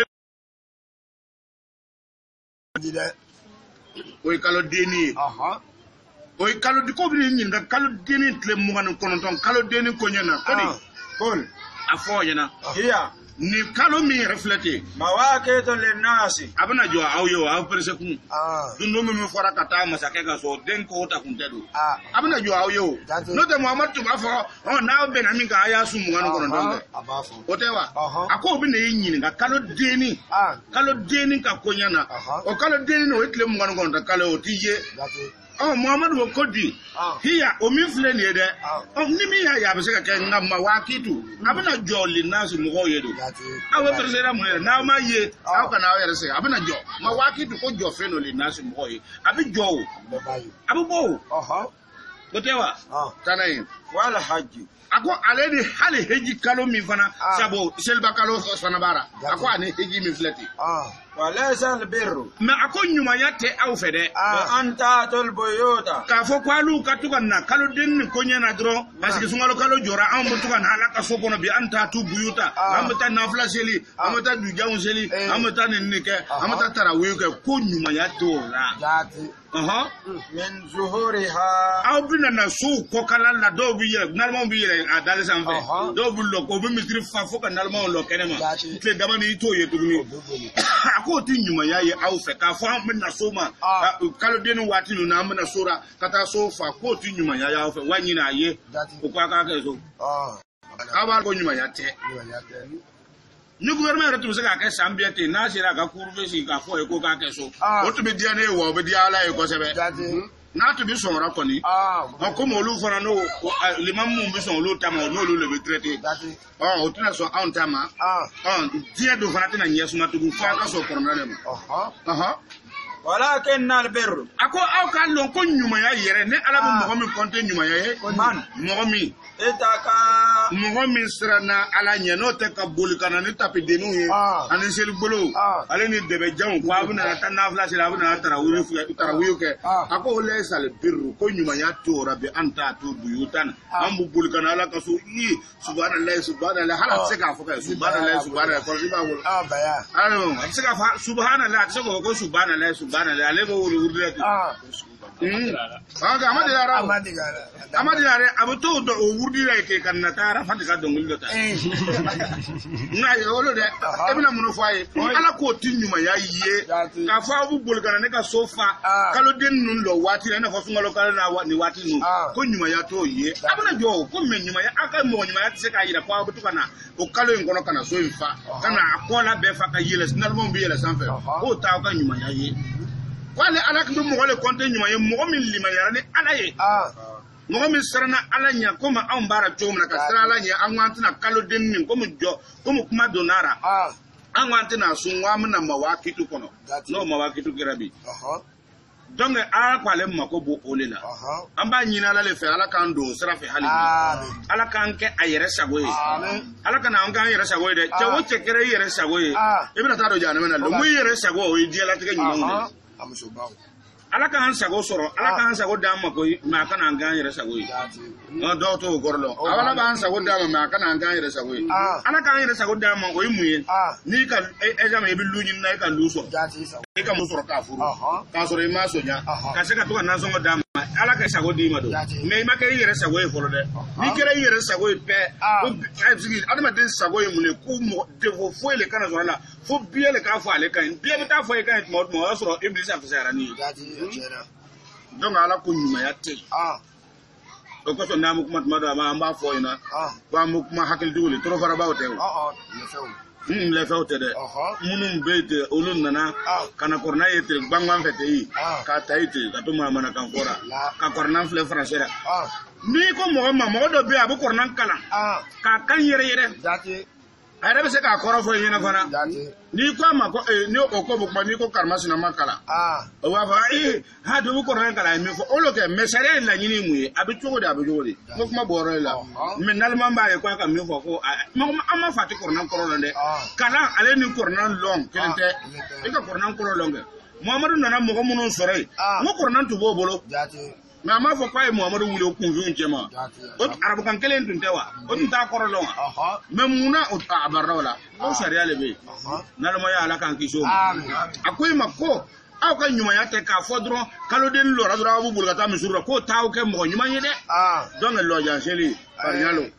dile oy kalo deni aha oy kalo diko bi nyinga kalo deni le mngano kono to kalo deni konyena kodi kol afo yana hiya ni kalo mi reflété mawaqitu linnasi abana jo awyo aw persekun ah dundo mi fora kata masake ga so den ko ta kun tedu ah abana jo awyo no de Muhammad to bafo on na be na mi ga aya su mu ngano kono donde abafo otewa ako bi ne yin ga kalo deni ah kalo deni ka konyana o kalo deni no etle mu ngano kono kalo otiye oh Muhammad wo kodi hiya o mi fle ni de o ni mi ya ya be se ka ke ngam mawaqitu abana jo linnasi mu go yedo awo presera mu na ma ye aw kana aw yere se abana jo ma wakitu ko jo feno le nasu mo yi abi jo abu bo aha botewa tanay wala haji ako aleni hali heji kalo mi fana sabo selba kalo fana bara ako ani heji mi fleti ah wala sal birru ma ako nyuma yate aw fede anta tol boyota ka fo kwalu katuka na kalo den ko nyana dro parce que sungalo kalo jora am butuka na ala ka sokono bi anta tu buyuta amata nafla seli amata du jawu seli amata nike amata tarawi ke ko nyuma yato ra dati aha min zuhuriha aw bina na su ko kala la do bi ye nalmo bi ye adale sanfe do bu lo ko bi mitri fa fo ka nalmo lo kenema tle dama ni to ye tuguni ko ti nyuma yaye aw fe ka fo am na soma kalo denu watinu na am na sura kata so fa ko ti nyuma yaye aw fe wanyi na ye ko ka ka ke so ah aba ko nyuma yate ni gouvernement retu se ka ke sambiete na sira ka kurve si ka fo e ko ka ke so o to be dia ne wo be dia ala e ko sebe n'a tun bɛ sɔnra kɔni ɔ komi olu fana n'o limamu mun bɛ sɔn olu ta ma n'olu le bɛ traité ɔ o tɛna sɔn anw ta ma ɔ diɲɛ dun fana tɛna ɲɛsuma tugun f'a ka sɔn kɔrɔna de ma. walakin albirru a ko aw k'a dɔn ko ɲumanya yɛrɛ ni ala bɛ mɔgɔ min kɔnte ɲumanya ye mɔgɔ min e ta ka mɔgɔ min siranna ala ɲɛ n'o tɛ ka boli ka na ni tapidenninw ye ani selibolo ale ni dɛbɛjanw ko a bɛna taa nafila sera a bɛna tarawuyu kɛ a ko la sal birru ko ɲumanya tora bi an ta to buyutan an b'u boli ka na ala ka so i subhanallahi subhanallahi hala se k'a fɔ ka subhanallahi subhanallahi kɔrɔsi b'a bolo ayiwa a bɛ se ka fɔ subhanallahi a tɛ se k'o fɔ ko subhanallahi subhanallahi ale b'o wuli wuli de amadi yara amadi yara a bɛ to o wurudi la ke ka na taa fa ka dɔnkili dɔ ta n'a ye olu dɛ e bɛna mun fɔ a ye ala k'o ti ɲumanya ye k'a fɔ aw bɛ boli ka na ne ka so fa kaloden ninnu dɔ waati la i n'a fɔ sunkalo kalo na nin waati ninnu ko ɲumanya t'o ye a bɛna jɔ o ko mɛ ɲumanya aw ka mɔgɔ ɲumanya tɛ se k'a yira ko aw bɛ to ka na o kalo in kɔnɔ ka na so in fa ka na a kɔ la bɛɛ fa ka yɛlɛ sinalimanw bɛ yɛlɛ sanfɛ k'o t'aw ka ɲumanya ye. Wale ala kun mɔgɔ le kɔnte ɲuman ye mɔgɔ min limaniyara ni ala ye mɔgɔ min siranna ala ɲɛ komi anw b'ara cogo min na ka siran ala ɲɛ an k'an tɛna kaloden nin komi jɔ komi kuma donnara an k'an tɛna sun k'an bɛna mawakitu kɔnɔ n'o mawakitu kɛra bi donc ala ko ale mako b'o o le la an b'a ɲini ala le fɛ ala k'an don sira fɛ hali bi ala k'an kɛ a yɛrɛ sago ye ala kana an k'an yɛrɛ sago ye dɛ cɛ o cɛ kɛra i yɛrɛ sago ye i bɛna taa don jahanama na mun yɛrɛ sago o ye diɲɛlatigɛ ɲumanw de ala k'an sago sɔrɔ ala k'an sago d'an ma koyi mɛ a kana an k'an yɛrɛ sago ye dɔw t'o kɔrɔ dɔn ala b'an sago d'an ma mɛ a kana an k'an yɛrɛ sago ye ala k'an yɛrɛ sago d'an ma o ye mun ye n'i ka examen i bɛ lu ɲini na i ka lu sɔrɔ i ka mun sɔrɔ k'a furu k'a sɔrɔ i m'a sonya ka se ka to ka nasɔngɔ d'an ma ala ka sago d'i ma don mɛ i ma kɛ i yɛrɛ sago ye fɔlɔ dɛ n'i kɛra i yɛrɛ sago ye bɛɛ adamaden sago ye mun ye ko defo foyi le kana sɔrɔ a la fo biɲɛ le k'a fɔ ale ka ɲi biɲɛ bɛ taa fɔ e ka ɲi tuma o tuma o y'a sɔrɔ ibilisa fisayara ni ye donc ala ko ɲumanya tɛ yen o kosɔn n'an bɛ kuma tuma dɔ an b'a fɔ ɲɛna ko an bɛ kuma hakilitigiw de tɔɔrɔ farabaw tɛ o lɛfɛw tɛ dɛ minnu bɛ yen ten olu nana ka na kɔrɔna ye ten gbangban fɛ ten yen k'a ta yen ten ka to manamanakan fɔra ka kɔrɔna filɛ faransɛ la n'i ko mɔgɔ ma mɔgɔ dɔ bɛ yen a bɛ kɔrɔna kalan k'a kan yɛrɛ yɛrɛ a yɛrɛ bɛ se k'a kɔrɔ fɔ i ɲɛna fana n'i ko a ma ko ni o ko bɛ kuma n'i ko karimasina ma kalan o b'a fɔ ee ha dɔ bɛ kɔrɔna kalan a ye min fɔ olu kɛ mɛ sariya ye laɲini mun ye a bɛ cogo di a bɛ cogo di ko kuma bɔ yɔrɔ la mɛ naliman b'a ye ko a ka min fɔ ko an ma fa tɛ kɔrɔna kɔrɔ lɔn dɛ kalan ale ni kɔrɔna lɔn kelen tɛ i ka kɔrɔna kɔrɔ lɔn kɛ muhamadu nana mɔgɔ minnu sɔrɔ yen n ko kɔrɔna tun b'o bolo mɛ a m'a fɔ k'a ye muhamadu wuli o kunfin cɛ ma o arabukan kelen tun tɛ wa o tun t'a kɔrɔ dɔn wa mɛ munna a barira o la o sariya le bɛ yen n'alamaya ala k'an kisi o ma a ko i ma ko aw ka ɲumanya tɛ k'a fɔ dɔrɔn kaloden lɔra dɔrɔn aw b'u boli ka taa misiri la k'o t'aw kɛ mɔgɔ ɲuman ye dɛ donc lɔjanseli fariyalo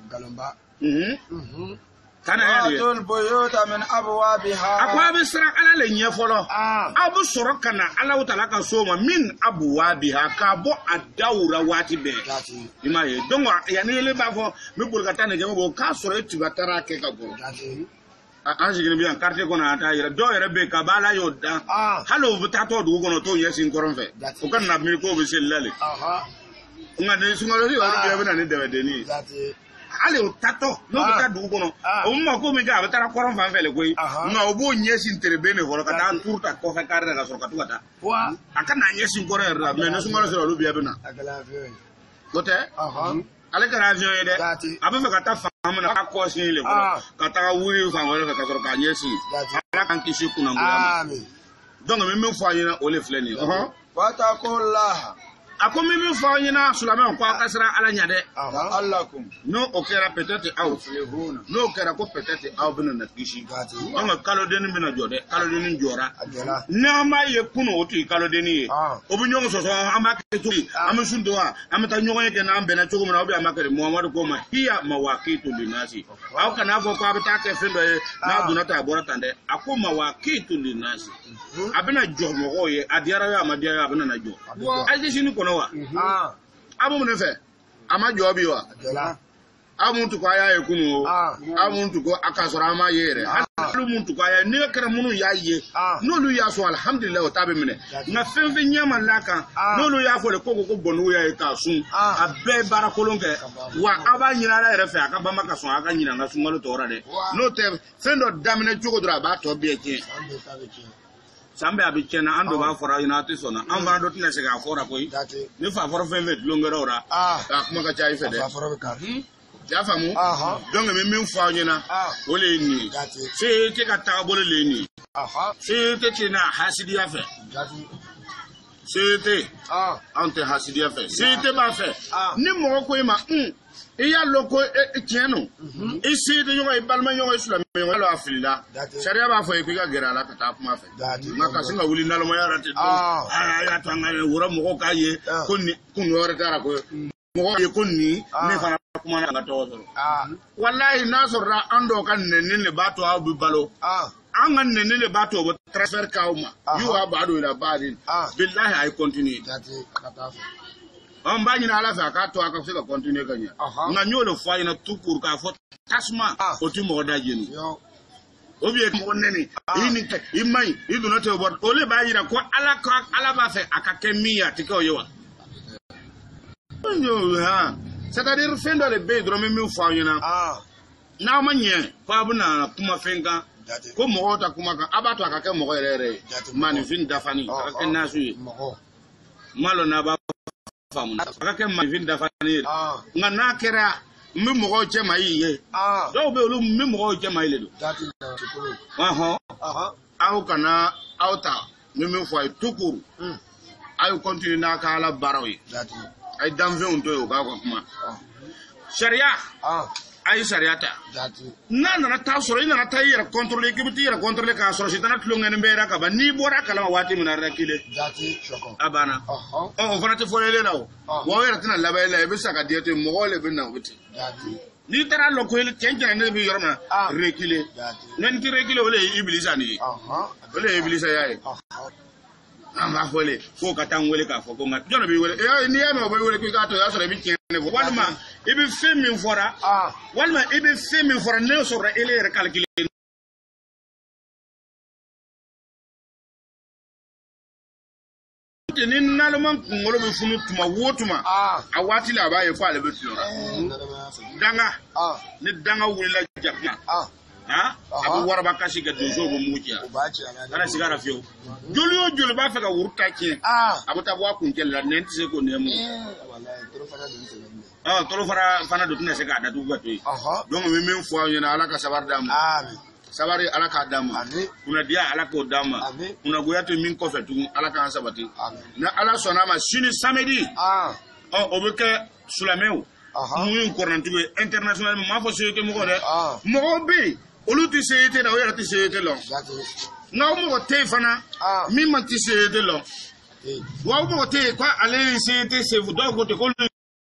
kana yɛrɛ ye a ko a bɛ siran ala le ɲɛ fɔlɔ aw bɛ sɔrɔ ka na ala tala ka so ma min abuwabiha k'a bɔ a dawura waati bɛɛ i m'a ye donc yanni ele b'a fɔ n bɛ boli ka taa nɛgɛ bɔ k'a sɔrɔ e tuba taara kɛ ka bɔ an sigilen bɛ yan quartier kɔnɔ an t'a yɛrɛ dɔw yɛrɛ bɛ yen ka b'a la y'o dan hali o bɛ taa tɔ dugu kɔnɔ t'o ɲɛsin kɔrɔn fɛ o ka na miiri k'o bɛ seli la le nka nin sunkalo yɔrɔ bɛɛ bɛ na ni dɛmɛdennin ye hali o tatɔ n'o bɛ taa dugu kɔnɔ o ma ko min kɛ a bɛ taa kɔrɔn fan fɛ le koyi nka o b'o ɲɛsin terebe de fɔlɔ ka taa turu ta kɔfɛ kari la ka sɔrɔ ka to ka taa a ka na ɲɛsin kɔrɔ yɛrɛ la mɛ ni sunkalo sera olu bɛɛ bɛ na o tɛ ale kɛra avion ye dɛ a bɛ fɛ ka taa fan min na a kɔ sin le kɔrɔ ka taga wuli fan wɛrɛ fɛ ka sɔrɔ k'a ɲɛsin ala k'an kisi kunnangoya ma donc min bɛ fɔ a ɲɛna o le filɛ nin ye watakola a ko min bɛ fɔ aw ɲɛna silamɛw ko aw ka siran ala ɲɛ dɛ n'o o kɛra peut-être aw n'o kɛra ko peut-être aw bɛna na kisi donc kalodennin bɛna jɔ dɛ kalodennin jɔra n'an b'a ye kunun o tun ye kalodennin ye o bɛ ɲɔgɔn sɔsɔ an b'a kɛ cogo di an bɛ sun don wa an bɛ taa ɲɔgɔn ye kɛ n'an bɛnna cogo min na ou bien an b'a kɛ de muhamadu ko ma hiya mawakitu linnasi aw kana fɔ ko a bɛ taa kɛ fɛn dɔ ye n'a donna tan a bɔra tan dɛ a ko mawakitu linnasi a bɛna jɔ mɔgɔw ye a diyara ye a ma diya ye a bɛna na jɔ ayi sini kɔnɔ wa a bɛ mun de fɛ a ma jɔ bi wa amuntu ko aya e kunu amuntu ko akasora ma yere halu muntu ko aya ne kara munu ya ye nolu ya so alhamdulillah o tabe mine na fenfe nyama laka nolu ya fo le koko ko bonu ya ka sun abe barakolonke wa aba nyina la refe aka ba maka so aka nyina na sungalo tora de no te fendo damine jogo dra ba to be ke sambe abichena ando ba fora inati sona amba do tine se ga fora koi ni fa fora fenfe longero ora ta kuma ka chai fede fa fora ka ya famu donc me min fa nyina o le ni se te ka ta bole le ni se te te na hasidi ya fe se te ante hasidi ya fe se te ba fe ni mo ko ma mm iya loko e tieno e se te yo e balma yo islam yo lo afilla sharia ba fo e ka gera la ka ta kuma fe maka singa wuli nalo mo yara te ah ya tanga wura mo ko ka ye kunni kun wora tara ko mo ye kunni me fana kuma na to ah wallahi nasorra ando kan ne ne bato abu balo ah an kan ne ne bato bo transfer kauma you abado ila badin billahi I continue on ba nyina ala fa ka to aka se ka continue kanya nga nyolo fa ina tukur ka fo tasma o ti mo da jeni obi e mo neni ini te imai idu no te bot ole ba yira ko ala ko ala ba fe aka kemia ti ko yowa yo ha c'est-à-dire fendo le be dro me mi fa yina ah na ma nye fa buna kuma fenga ko mo ta kuma ka abato aka ke mo rere mani fin dafani aka na su malo na ba famu aka ke mani fin dafani nga na kera mi mo je mai ye ah do be lu mi mo je mai le do aha aha au kana auta mi mi fa tukuru ayu continue na ka ala barawi ay damve on to ga ko kuma sharia ah ay sharia ta na na ta soro ina ta yira contrôler ki biti yira contrôler ka soro sitana tlonga ne mbera ka ba ni bora kala wati mina rakile dati shoko abana oh on fana te folele lawo wo yira tina labele be saka diete mo gole be na wuti dati ni tara lo ko ile tenja ne bi yorma rekile nen ki rekile wala iblisa ni aha wala iblisa yae amba fole fo ka tan wele ka fo ko ngat jono bi wele e ni e no bo wele ki ka to ya so bi tiene fo walma e bi femi fora ah walma e bi femi fora ne so ra ele re calculer ni nalman ngolo bi funu tuma wotuma ah awati la ba ye fa le be tura danga ah ni danga wele jakna ah ha abu warba kashi ga dojo bo mujiya ana sigara fiyo julio jul ba fa ga wurta ke ah abu tabu akun kella nen tse ko ne mu ah toro fara fana do tne se ga da du gato aha donc mi min fo yana ala ka sabar dam amin sabari ala ka dam kuna dia ala ko dam kuna goyato min ko fetu ala ka sabati na ala sona ma sini samedi ah oh obeke sulameu aha mu ko nan tuwe international ma fo seyete mo ko de mo be olu ti seyete da o yara ti seyete lo na o mo te fana mi man ti seyete lo wa o mo te kwa ale seyete se fu do ko te ko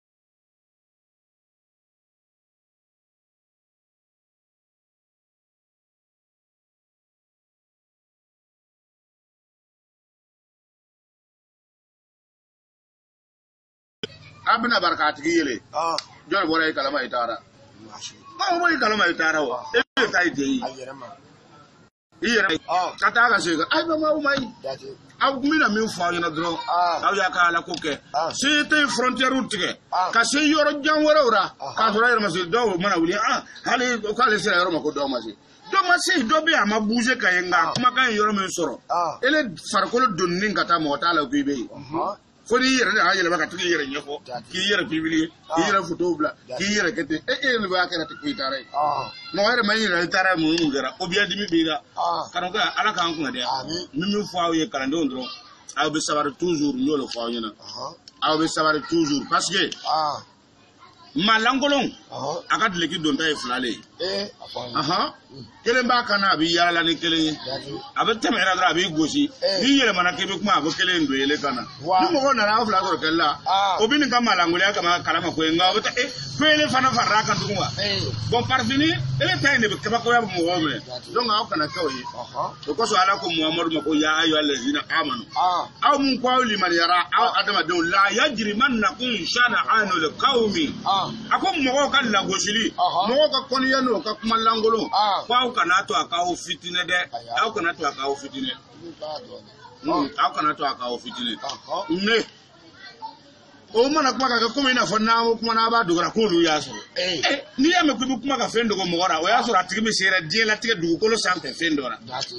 abina barkati yele ah jon bore kalama itara ma mo kalama itara wa e tai dei iyere ah kata ga se ai ba ma umai aw mina min fa yana dro aw ya ka la koke se te frontière route ka se yoro jan wora ora ka so ra masil do mana wuli ah hali ko ale se yoro mako do masi do masi do be ama bouger ka yenga kuma kan yoro men soro ele farkolo donni ngata mo tala ku be foni yere na yele baka tuki yere nyefo ki yere bibili ki yere photo bla ki yere kete e e le baka na tuki tare ah no yere mai yere tare mu mu gara obiya dimi biga kan ko ala kan ko de mi mi faaw ye kala ndo ndro aw be sabar toujours nyolo faaw nyina aw be sabar toujours parce que ah malangolon aka dileki don tay flale eh aha kelen ba kana bi yala ni kelen abe temera dra bi gosi ni yele mana kebe kuma abo kelen ndo yele kana ni mo na ra fla ko kella obini ka malangole aka ma kala ma ko nga obe e pele fana farra kan tuma bon parvenu ele tay ne be ka ko ya mo wome donc aw kana kawyi aha to ko so ala ko muhammadu mako ya ayu allazina amanu aw mun ko li man yara aw adama do la yajri mannakum shana anu al qawmi a ko mɔgɔw ka lagosili mɔgɔw ka kɔnniya n'o ka kuma lankolon ko aw kana to a k'aw fitinɛ dɛ aw kana to a k'aw fitinɛ aw kana to a k'aw fitinɛ ne o mana kuma ka kɛ komi i n'a fɔ n'an kuma n'a b'a dogora k'olu y'a sɔrɔ n'i y'a mɛn k'i bɛ kuma ka fɛn dogo mɔgɔ la o y'a sɔrɔ a tigi bɛ se yɛrɛ diɲɛlatigɛ dugukolo sanfɛ fɛn dɔ la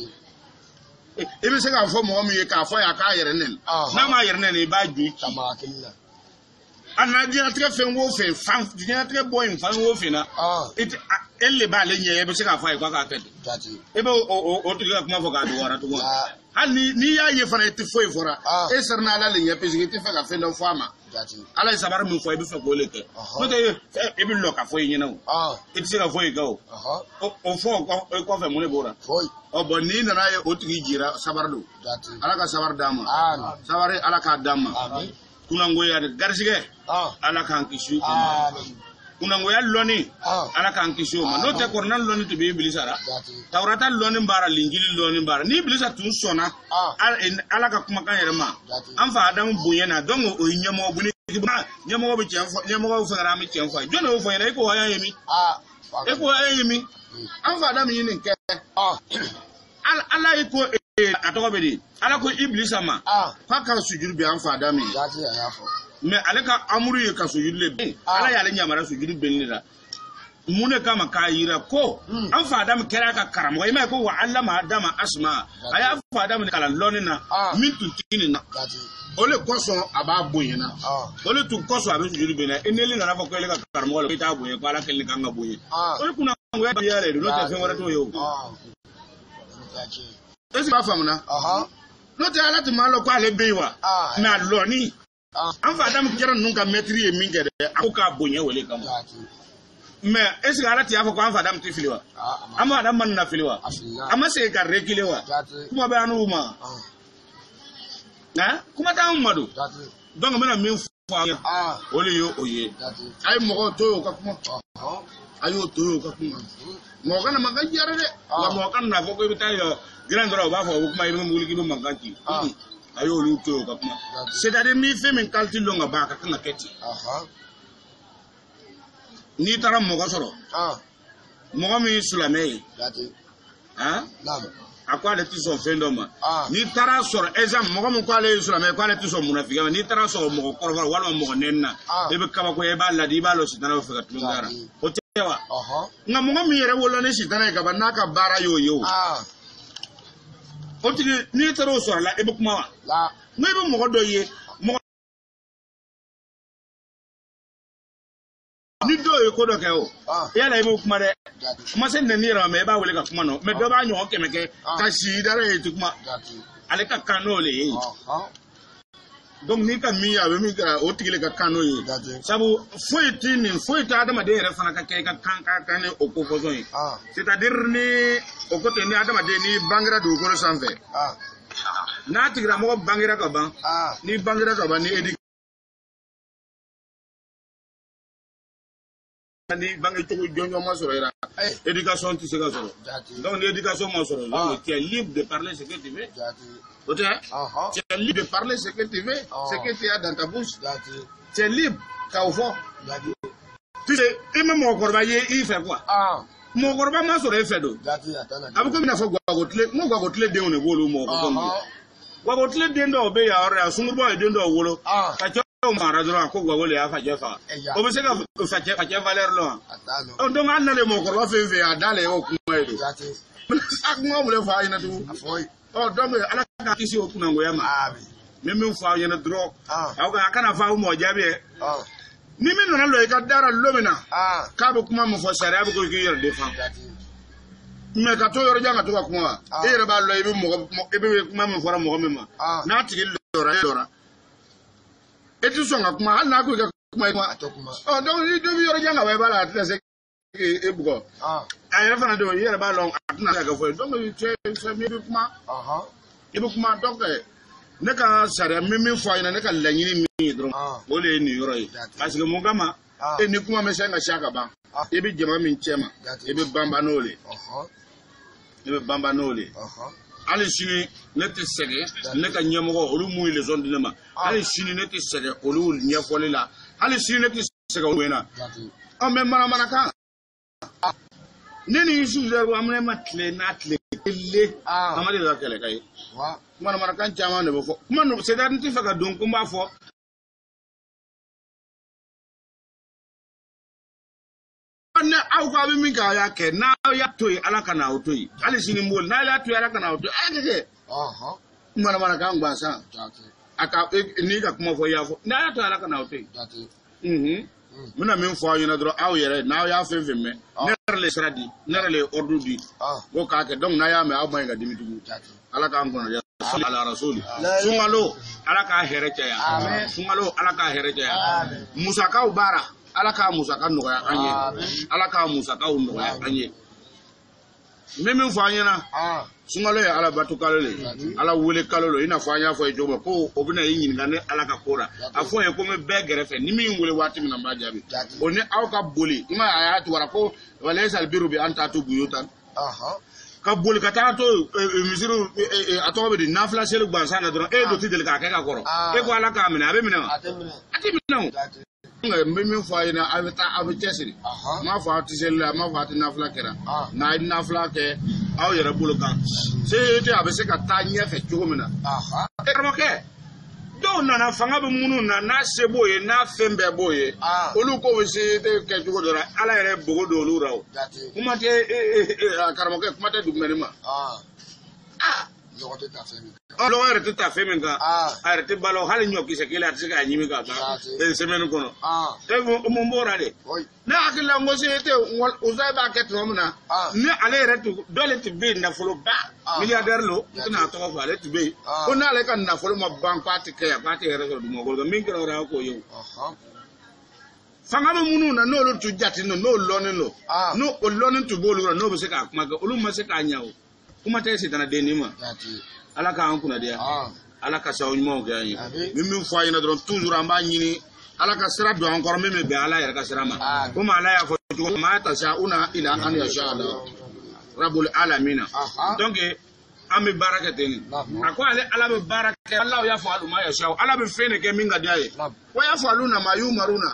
i bɛ se k'a fɔ mɔgɔ min ye k'a fɔ a k'a yɛrɛ nɛni n'a m'a yɛrɛ nɛni i b'a ju ci a na diɲɛlatigɛ fɛn o fɛn fan diɲɛlatigɛ bɔ yen fan o fɛn na e le b'ale ɲɛ i bɛ se k'a fɔ a ye k'a k'a kɛ ten e bɛ o tigi ka kuma fɔ k'a dogora tugun hali n'i y'a ye fana i tɛ foyi fɔra e sera n'ala le ɲɛ parce que i tɛ fɛ ka fɛn dɔ fɔ a ma ala ye sabari min fɔ i bɛ fɛ k'o le kɛ n'o tɛ i bɛ lɔ ka fɔ i ɲɛna o i tɛ se ka fɔ i kɛ o o fɔ o kɔfɛ mun de b'o la ɔ bɔn n'i nana ye o tigi jira sabari don ala ka sabari d'a ma sabari ala k'a d'a ma kunangoya garisigɛ ala k'an kisi o ma kunangoya lɔnni ala k'an kisi o ma n'o tɛ kɔrɔna lɔnni tun bɛ Ibilisa la tawurata lɔnni b'ara linjili lɔnni b'ara ni Ibilisa tun sɔnna ala ka kumakan yɛrɛ ma an fa Adamu bonyana donc o ye ɲɛmɔgɔ bonni ɲɛmɔgɔ bɛ tiɲɛ fɔ ɲɛmɔgɔ fɛngɛra an bɛ tiɲɛ fɔ a ye jɔn de y'o fɔ ɲɛna e ko a y'a ye min e ko a ye min an fa Adamu ye nin kɛ ala ye ko a tɔgɔ bɛ di ala ko Ibilisa ma k'a ka sujuru bɛ an fa Adamu ye mais ale ka amuru ye ka sujuru le bɛn ala y'ale ɲamara sujuru bɛnni la mun de kama k'a yira ko an fa Adamu kɛra ka karamɔgɔ i m'a ye ko wa allama Adama asma a y'a fa Adamu kalan lɔnni na min tun tɛ nin na o le kɔsɔn a b'a bonyana o le tun kɔsɔn a bɛ sujuru bɛnna e n'ele nana fɔ ko ele ka karamɔgɔ la i t'a bonya ko ala kɛlen kan ka bonya o le kunangoya baliya de don n'o tɛ fɛn wɛrɛ t'o ye o est-ce que b'a faamuna n'o tɛ ala tun b'a lɔ ko ale bɛ yen wa mais a lɔnni an fa Adamu kɛra ninnu ka maître ye min kɛ dɛ a ko k'a bonya o le kama mais est ce que ala tɛ y'a fɔ ko an fa Adamu tɛ fili wa an fa Adamu ma na fili wa a ma segin ka reculer wa kuma bɛ an n'u ma kuma t'anw ma don donc n bɛna min fɔ aw ye o de ye o ye a ye mɔgɔw to y'o ka kuma a y'o to y'o ka kuma mɔgɔ kana mankan ci yɛrɛ dɛ wa mɔgɔ kana na fɔ ko i bɛ taa yɔrɔ gilan dɔrɔn u b'a fɔ o kuma i bɛ wuli k'i bɛ mankan ci a y'olu to y'o ka kuma c'est à dire n'i fɛn min qualité lɔn ka ban a ka kan ka kɛ ten n'i taara mɔgɔ sɔrɔ mɔgɔ min ye silamɛ ye a ko ale tɛ sɔn fɛn dɔ ma n'i taara sɔrɔ exemple mɔgɔ min ko ale ye silamɛ ye ko ale tɛ sɔn munafiya ma n'i taara sɔrɔ mɔgɔ kɔrɔfɔ walima mɔgɔ nɛni na i bɛ kabako i b'a ladi i b'a lɔ sitana bɛ fɛ ka tulon kɛ a la o tɛ wa nka mɔgɔ min yɛrɛ wolola ni sitana ye kaban n'a ka baara y'o ye o o tigi n'i taara o sɔrɔ la i bɛ kuma wa nka i bɛ mɔgɔ dɔ ye mɔgɔ ni dɔw ye ko dɔ kɛ o yala i b'o kuma dɛ kuma se nɛni yɛrɛ ma mɛ i b'a wele ka kuma nɔ mɛ dɔ b'a ɲɔgɔn kɛmɛ kɛ ka si dara ye ti kuma ale ka kan n'o le ye donc n'i ka min ye a bɛ min kɛra o tigi le ka kan n'o ye sabu foyi ti nin foyi tɛ adamaden yɛrɛ fana ka kɛ i ka kan ka kan ni o ko fɔsɔn ye c'est à dire ni o ko ten ni adamaden ni bangera dugukolo sanfɛ n'a tigilamɔgɔ bangera ka ban ni bangera ka ban ni éducation ni bange cogo jɔnjɔn ma sɔrɔ i la éducation tɛ se ka sɔrɔ donc ni éducation ma sɔrɔ tu es libre de parler ce que tu veux o tɛ tu es libre de parler ce que tu veux ce que tu as dans ta bouche tu es libre k'o fɔ tu sais i ma mɔgɔkɔrɔba ye i fɛ quoi mɔgɔkɔrɔba ma sɔrɔ e fɛ don a bɛ komi i n'a fɔ gwagotile n ko gwagotile denw de b'olu mɔgɔkɔrɔbaw gwagotile den dɔw bɛ yan yɔrɔ yan sungurubaw ye den dɔw wolo ka cɛ o mara dɔrɔn a ko gwagole y'a facɛ faga o bɛ se ka facɛ facɛ valeur lɔn wa donc an nalen mɔgɔkɔrɔba fɛn fɛn a dalen y'o kuma ye don a kuma mun de fɔ a ɲɛna tugun ɔ donc ala ka kisi o kunangoya ma min min fɔ aw ɲɛna dɔrɔn aw a kana fɔ aw mɔgɔ jaabi ye ni min nana lɔ i ka dara lɔ min na k'a bɛ kuma min fɔ sariya bɛ ko k'i yɛrɛ défend mais ka to yɔrɔ jan ka to ka kuma wa e yɛrɛ b'a lɔ i bɛ mɔgɔ i bɛ kuma min fɔra mɔgɔ min ma n'a tigi lɔra e lɔra e tɛ sɔn ka kuma hali n'a ko i ka kuma i kuma ɔ donc ni dɔ bɛ yɔrɔ jan ka bɔ i b'a la a tɛna se k'e bugɔ a yɛrɛ fana don i yɛrɛ b'a dɔn a tɛna se ka fɔ ye donc cɛ fɛn min i bɛ kuma i bɛ kuma donc ne ka sariya min min fɔ a ɲɛna ne ka laɲini min ye dɔrɔn o de ye nin yɔrɔ ye parce que mun kama e ni kuma bɛ se ka siya ka ban i bɛ jama min cɛ ma i bɛ banban n'o le i bɛ banban n'o le hali sini ne tɛ sɛgɛn ne ka ɲɛmɔgɔ olu mun ye leçon di ne ma hali sini ne tɛ sɛgɛn olu ɲɛfɔli la hali sini ne tɛ se ka wena o me mana mana kan neni isu le wa mne matle na tle le amade la kele kai wa mana mana kan chama ne bofo kuma no se dan ti fa ka don kuma fo na au ka bi min ka ya ke na ya toyi ala kana otoyi ali sini mbol na la toyi ala kana otoyi akeke aha mana mana kan gba san aka ni ka kuma fo ya fo na ya toyi ala kana otoyi mhm muna min fo ayina dro aw yere na ya fe fe me nerle sradi nerle ordudi go ka ke donc na ya me aw may ga dimitugu ala ka ngono ya ala rasul sungalo ala ka herece ya amen sungalo ala ka herece ya amen musaka ubara ala ka musaka no ya anye ala ka musaka no ya anye memin fo ayina ah sungalo ya ala batu kalole ala wele kalolo ina fo anya fo e jobo ko obina yin ngane ala ka kora afo e ko me be gerefe ni mi wele wati mina majabi oni aw ka boli ima ayatu wara ko walaysa albiru bi anta tu buyutan aha ka boli ka ta to misiru atobe di nafla selu gbansa na don e do ti del ka ka koro e ko ala ka mina abe mina ati mina memin fo ayina avita avitesiri ma fo atisela ma fo atinafla kera na nafla ke aw yere bolo kan se te abe se ka ta nya fe jogomina aha e kamo ke do nana fanga be munu na na seboye na fembe boye olu ko we se te ke jogodora ala yere bogo do lu raw kuma te karamo ke kuma te dugmeni ma ah ah lo te ta femi o lo yere te ta femi ga are te balo hal nyoki se kila te ga nyimi ga ba e semenu kono ah te mo mbora de na akila ngo se te uzai ba ke to muna ni ale yere tu dole ti be na folo ba milliardaire lo na to ko ale ti be o na le kan na folo ma bank party ke ya party yere do mo go min ko ra ko yo aha fanga mo munu na no lo tu jati no no lo ni lo no o lo ni tu bolu no be se ka kuma ga olu ma se ka nyawo kuma te se dana de ni ma ala ka an kuna dia ala ka sa onmo ga yi mi mi fo ayina don toujours amba nyini ala ka sira do encore meme be ala yere ka sira ma kuma ala ya fo ma ta sha una ila an ya sha Allah rabbul alamin donc ami barakate ni akwa ale ala be barake Allah ya fo alu ma ya sha ala be fene ke minga dia yi wa ya fo aluna ma yu maruna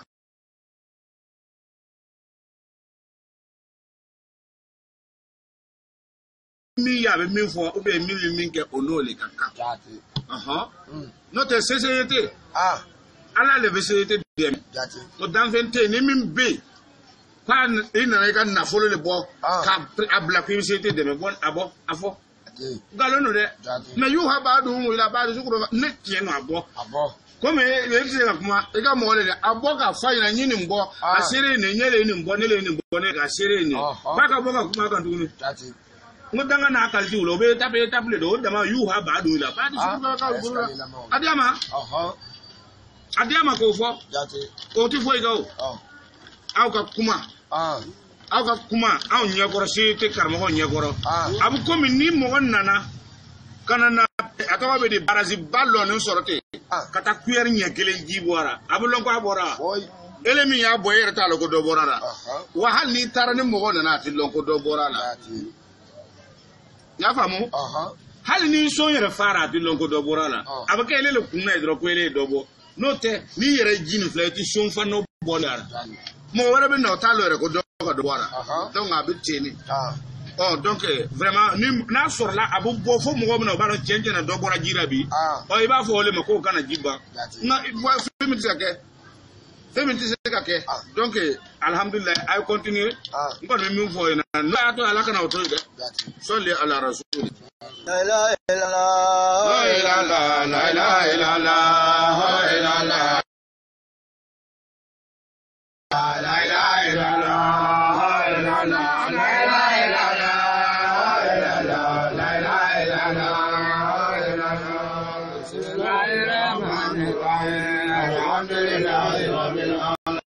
mi ya be mi fo o be mi mi ke onole kaka aha no te société ah ala le société dem to dan vente ni mi be pan ina ka na folo le bo ka abla ku société dem bon abo afo galo no de na yu ha ba du mu ila ba du sukuro ne tie no abo abo comme e se ka kuma e ka mo le abo ka fa ina nyini mbo asere ne nyele ni mbo ne le ni mbo ne ka asere ni ba ka bo ka kuma ka ndunu ngudanga na akalti ulo be tape taple do dama yu ha ba do la ba di sukuro ka buru adiama aha adiama ko fo o ti fo igo aw ka kuma ah aw ka kuma aw nyagoro si te karmo ho nyagoro abu ko mi ni mo nana kana na atawa be di barazi ballo no sorote kata kuyer nyekele jibora abu lon ko abora elemi ya boyer ta lo ko do borara wa hal ni tarani mo nana ti lon ko do borala ya famu aha hal ni so yere fara ti lon ko do borala abake ele le kunna idro ko ele dobo no te ni yere jini fleti so fa no bolara mo wara be no talo yere ko do ko do bora donc abiti ni oh donc vraiment ni na sur la abu bo fo mo mo ba no chenje na do bora jirabi o iba fo le mako kana jiba na fimi tsake fimi tsake donc alhamdulillah ay continue ngol mi fo na na to ala kana auto de solli ala rasul la ilaha illallah la ilaha illallah la ilaha illallah la ilaha la ilaha illallah la ilaha illallah la ilaha illallah bismillahir rahmanir rahim alhamdulillahi rabbil alamin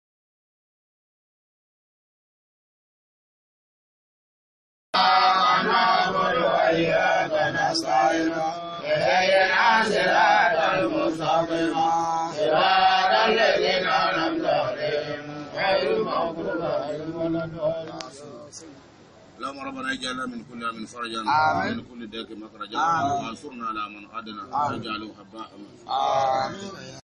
na'budu wa iyyaka nasta'in ihdina siratal mustaqim siratal ladzina an'amta alaihim اللهم ربنا اجعلنا من كل من فرجا ومن كل ضيق مخرجا وانصرنا على من عادنا واجعله هباء آمين